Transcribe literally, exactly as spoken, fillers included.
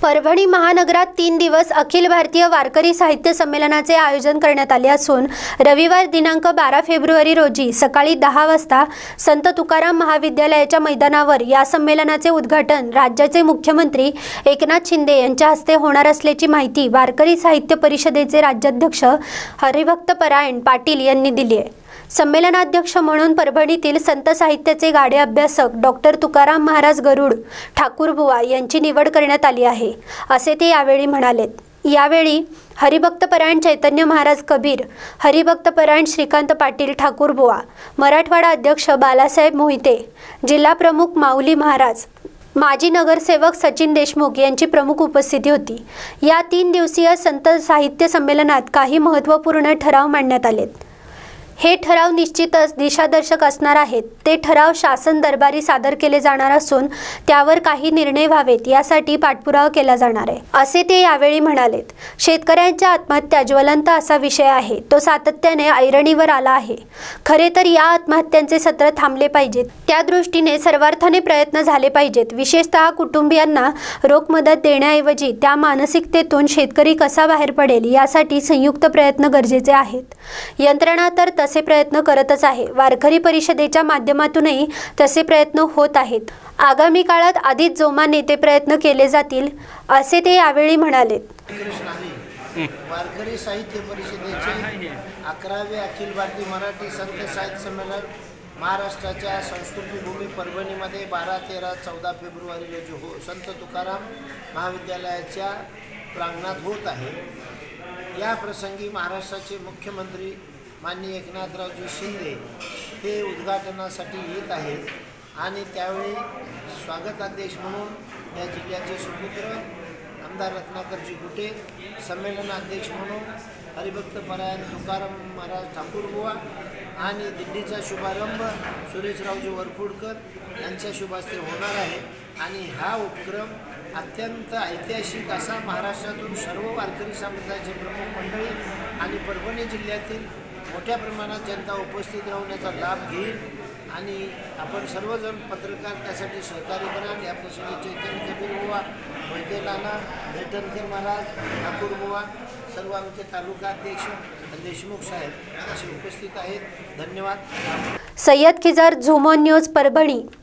परभणी महानगरात तीन दिवस अखिल भारतीय वारकरी साहित्य संमेलनाचे आयोजन करण्यात आले असून रविवार दिनांक बारा फेब्रुवारी रोजी सकाळी दहा वाजता संत तुकाराम महाविद्यालयाच्या मैदानावर या संमेलनाचे उद्घाटन राज्याचे मुख्यमंत्री एकनाथ शिंदे यांच्या हस्ते होणार असल्याची माहिती वारकरी साहित्य परिषदेचे राज्याध्यक्ष हरिभक्तपरायण पाटील यांनी दिली आहे। संमेलनाध्यक्ष म्हणून परभणीतील संत साहित्याचे गाडे अभ्यासक डॉक्टर तुकाराम महाराज गरुड ठाकूरबुवा यांची निवड करण्यात आली आहे, असे ते यावेळी म्हणाले। यावेळी हरिभक्तपरायण चैतन्य महाराज कबीर, हरिभक्तपरायण श्रीकांत पाटील ठाकूरबुवा, मराठवाडा अध्यक्ष बालासाहेब मोहिते, जिल्हा प्रमुख माऊली महाराज, माजी नगरसेवक सचिन देशमुख यांची प्रमुख उपस्थिती होती। या तीन दिवसीय संत साहित्य संमेलनात काही महत्त्वपूर्ण ठराव मांडण्यात आलेत। हे ठराव निश्चितच दिशादर्शक असणार आहेत। ते ठराव शासन दरबारी सादर केले जाणार असून त्यावर काही निर्णय व्हावेत यासाठी पाठपुरावा केला जाणार आहे, असे ते यावेळी म्हणालेत। शेतकऱ्यांच्या आत्महत्या ज्वलंत असा विषय आहे, तो सातत्याने ऐरणीवर आला आहे। खरे तर या आत्महत्यांचे सत्र थांबले पाहिजेत, त्या दृष्टीने सर्वार्थाने प्रयत्न झाले पाहिजेत। विशेषतः कुटुंबियांना रोख मदत देण्याऐवजी त्या मानसिकतेतून शेतकरी कसा बाहेर पडेल यासाठी संयुक्त प्रयत्न गरजेचे आहेत। यंत्रणा तर तसे प्रयत्न करतच आहे, वारकरी परिषदेच्या माध्यमातूनही तसे प्रयत्न होत आहेत। आगामी काळात अधिक जोमाने ते प्रयत्न केले जातील, असे ते यावेळी म्हणाले। वारकरी साहित्य परिषदेचे अकरावे अखिल भारतीय मराठी संत साहित्य संमेलन महाराष्ट्राच्या संस्कृती भूमी परभणीमध्ये बारा तेरा चौदा फेब्रुवारी रोजी हो संत तुकाराम महाविद्यालयाच्या प्रांगणात होत आहे। या प्रसंगी महाराष्ट्राचे मुख्यमंत्री माननीय एकनाथरावजी शिंदे हे उद्घाटनासाठी येत आहेत आणि त्यावेळी स्वागताध्यक्ष म्हणून या जिल्ह्याचे सुपुत्र आमदार रत्नाकरजी गुटे, संमेलनाध्यक्ष म्हणून हरिभक्तपरायण तुकाराम महाराज ठाकूरबुवा आणि दिंडीचा शुभारंभ सुरेशरावजी वरपुडकर यांच्या शुभ हस्ते होणार आहे। आणि हा उपक्रम अत्यंत ऐतिहासिक असा महाराष्ट्रातून सर्व वारकरी संप्रदायाचे प्रमुख मंडळी आणि परभणी जिल्ह्यातील मोठ्या प्रमाणात जनता उपस्थित राहून याचा लाभ घेईल आणि आपण सर्वजण पत्रकार त्यासाठी सहकार्य कराल। या प्रसंगी चैतन्य कबीर बुवा, वैद्य नाना, नेटनकर महाराज, ठाकूर बुवा, सर्व आमचे तालुका अध्यक्ष देशमुख साहेब असे उपस्थित आहेत। धन्यवाद। सय्यद खिजर, झुमॉन न्यूज, परभणी।